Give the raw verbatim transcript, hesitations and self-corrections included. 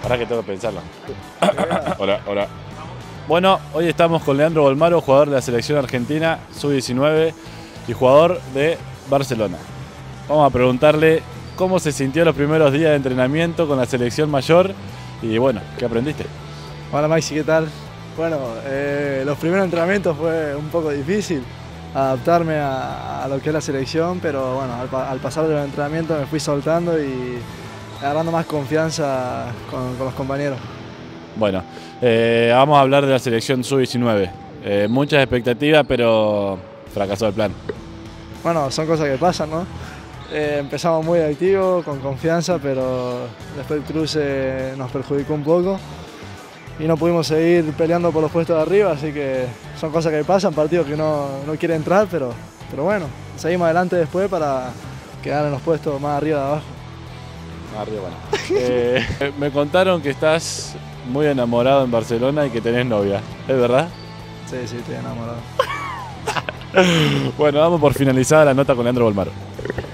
Pará que tengo que pensarlo. Hola, hola. Bueno, hoy estamos con Leandro Bolmaro, jugador de la selección argentina, sub diecinueve y jugador de Barcelona. Vamos a preguntarle cómo se sintió los primeros días de entrenamiento con la selección mayor y bueno, ¿qué aprendiste? Hola Maxi, ¿qué tal? Bueno, eh, los primeros entrenamientos fue un poco difícil adaptarme a, a lo que es la selección, pero bueno, al, al pasar de los entrenamientos me fui soltando y agarrando más confianza con, con los compañeros. Bueno, eh, vamos a hablar de la selección sub diecinueve. Eh, muchas expectativas, pero fracasó el plan. Bueno, son cosas que pasan, ¿no? Eh, empezamos muy activos, con confianza, pero después el cruce nos perjudicó un poco y no pudimos seguir peleando por los puestos de arriba, así que son cosas que pasan, partidos que no, no quieren entrar, pero, pero bueno, seguimos adelante después para quedar en los puestos más arriba de abajo. Más arriba, bueno. eh, me contaron que estás muy enamorado en Barcelona y que tenés novia, ¿es verdad? Sí, sí, estoy enamorado. Bueno, vamos por finalizada la nota con Leandro Bolmaro.